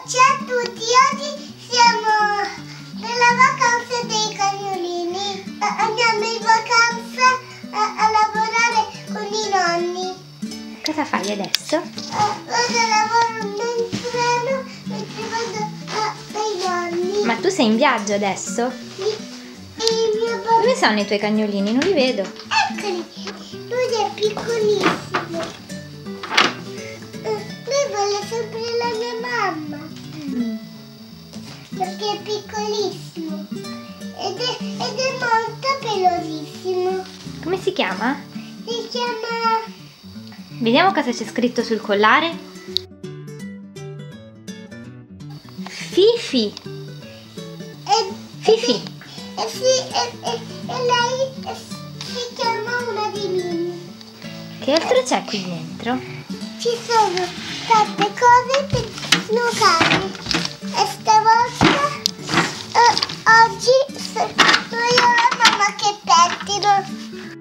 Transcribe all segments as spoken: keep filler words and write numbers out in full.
ciao a tutti, oggi siamo nella vacanza dei cagnolini. Andiamo in vacanza a, a lavorare con i nonni. Cosa fai adesso? Ora lavoro nel treno mentre vado a, dai nonni. Ma tu sei in viaggio adesso? Sì. E il mio bambino... Dove sono i tuoi cagnolini? Non li vedo. Eccoli, lui è piccolissimo. Lui vuole sempre la mia mamma. Mm. Perché è piccolissimo ed è, ed è molto pelosissimo. Come si chiama? Si chiama... Vediamo cosa c'è scritto sul collare. Fifi. E, Fifi. e, sì, e, e, e lei e, si chiama una di Minnie. Che altro c'è qui dentro? Ci sono tante cose per snuocare. E stavolta, eh, oggi, sono io e la mamma che pettino.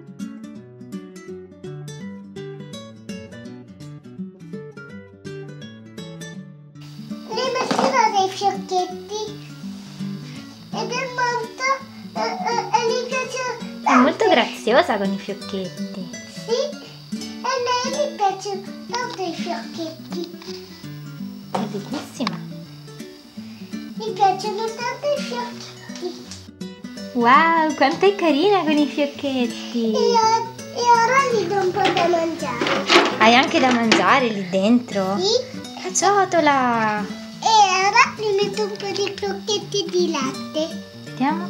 Ne metterò dei fiocchetti. Ed è molto, eh, eh, e gli piace È molto graziosa con i fiocchetti. Sì, e a lei gli piacciono tanto i fiocchetti. È bellissima. Mi piacciono tanto i fiocchetti. Wow, quanto è carina con i fiocchetti. E, o- e ora gli do un po' da mangiare. Hai anche da mangiare lì dentro? Sì, La ciotola. e ora gli metto un po' di crocchetti di latte. Vediamo.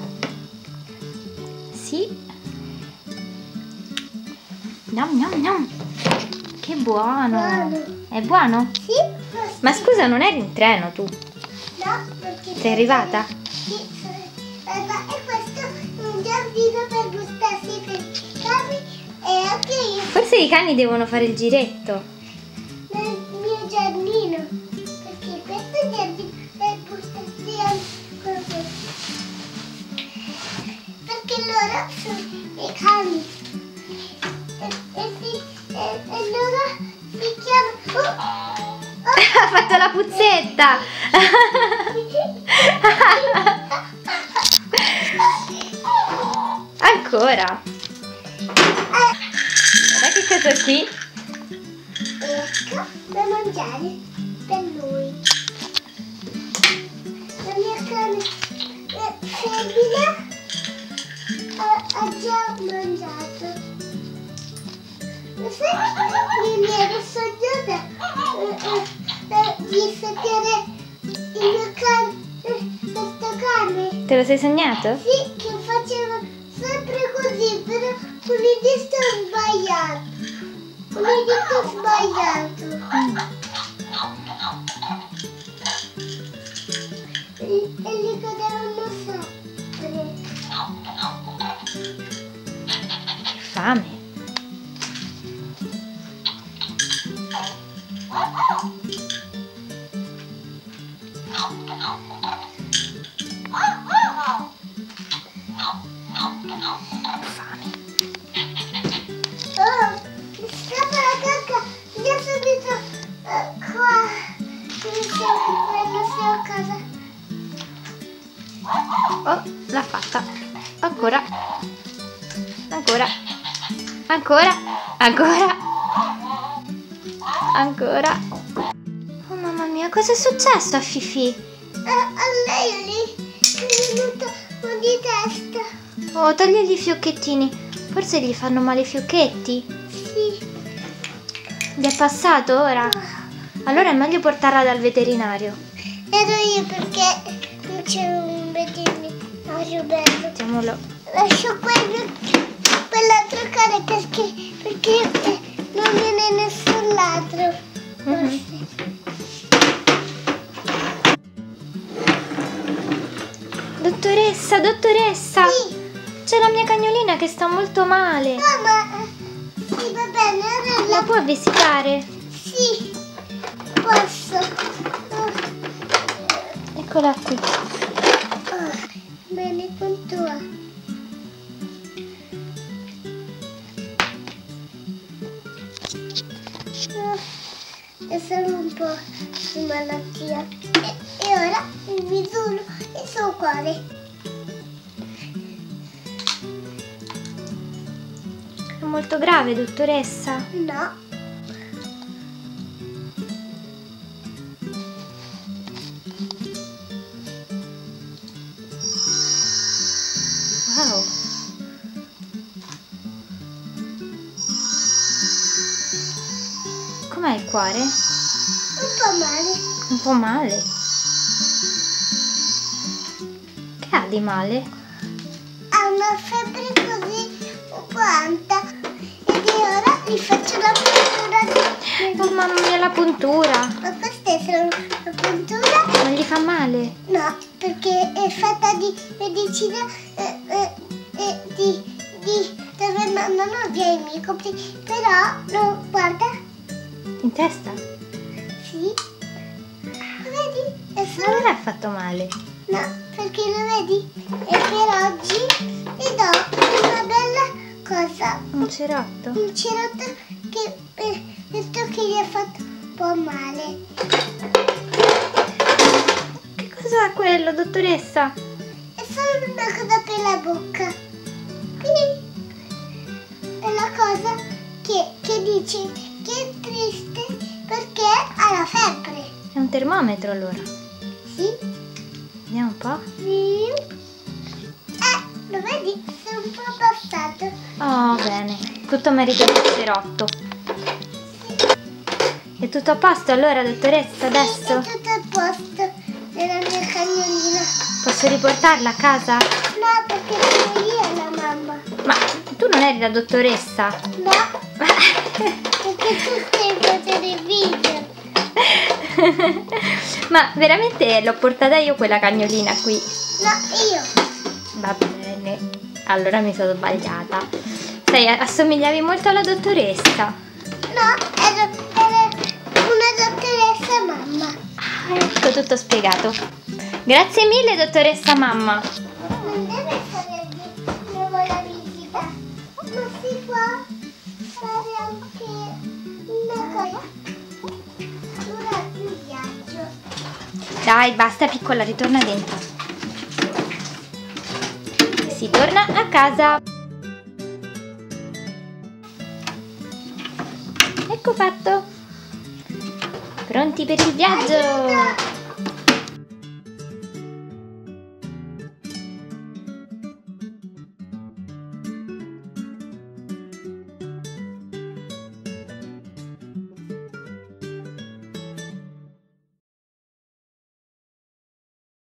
Sì. Nom nom nom. Che buono. Buono. È buono? Sì, Ma scusa, non eri in treno tu? no, perché... Sei arrivata? Sì, sono arrivata. E questo è un giardino per gustarsi per i cani e anche io Forse i cani devono fare il giretto. nel mio giardino. Perché questo è il giardino per gustarsi anche così. Perché loro sono i cani. E, e, si, e, e loro si chiamano... Oh, Ha fatto la puzzetta. Ancora. Guarda che cosa ho qui. ecco, da mangiare per lui. La mia cane eh, femmina ha, ha già mangiato. Lo sai, mi ero sognata eh, eh, di sedere il mio cane, eh, questo cane. Te lo sei sognato? Sì, che faceva sempre così, però con il dito sbagliato. Con il dito sbagliato. E, e li cadevano sempre. Che fame. Fame. Oh, mi scappa la cacca. Andiamo subito eh, qua. Mi sembra quello se ho casa. Oh, l'ha fatta. Ancora. Ancora. Ancora. Ancora. Ancora. Oh mamma mia, cosa è successo a Fifi? Eh, a lei lì mi è venuto un di testa. Oh, togli i fiocchettini. Forse gli fanno male i fiocchetti. Sì. Gli è passato ora? Allora è meglio portarla dal veterinario. Ero io perché non c'è un veterinario bello. Mettiamolo. Lascio quello, quell'altro cane perché, perché eh, non viene nessun ladro. Mhm. Dottoressa, dottoressa! Sì. C'è la mia cagnolina che sta molto male. No, ma eh, sì, va bene, ora La la... può visitare? Sì, posso. Oh, Eccola qui. oh, bene con tua. Oh, è solo un po' di malattia. cuore. È molto grave, dottoressa. No. Wow. Com'è il cuore? Un po' male. Un po' male. Che ha di male? Ha una febbre così un po' alta. E di ora gli faccio la puntura. Oh mamma mia, la puntura. Ma questa è solo la puntura? Non gli fa male? No, perché è fatta di medicina eh, eh, eh, di, di dove non, non ho via i microbi, però lo guarda. In testa? Sì. Lo vedi? È Non solo... le ha fatto male. No, perché lo vedi? E per oggi gli do una bella cosa. Un cerotto? Un cerotto che eh, detto che gli ha fatto un po' male. Che cos'è quello, dottoressa? È solo una cosa per la bocca. Qui è la cosa che, che dice che è triste perché ha la febbre. È un termometro allora. Sì? Vediamo un po'. Sì. Eh, lo vedi? Sei un po' abbassato. Oh, bene. Tutto merito del cerotto. È tutto a posto allora, dottoressa, adesso? Sì, è tutto a posto nella mia cagnolina. Posso riportarla a casa? No, perché sono io la mamma. Ma tu non eri la dottoressa? No, perché tu stai facendo il video. Ma veramente l'ho portata io quella cagnolina qui? No, io. Va bene, allora mi sono sbagliata. Sai, assomigliavi molto alla dottoressa. No, ero, ero una dottoressa mamma. Ah, ecco, tutto spiegato. Grazie mille, dottoressa mamma. Non deve fare di nuovo la visita, ma si può fare anche una cosa durante il viaggio. Dai, basta piccola, ritorna dentro. Si torna a casa. Ecco fatto. Pronti per il viaggio?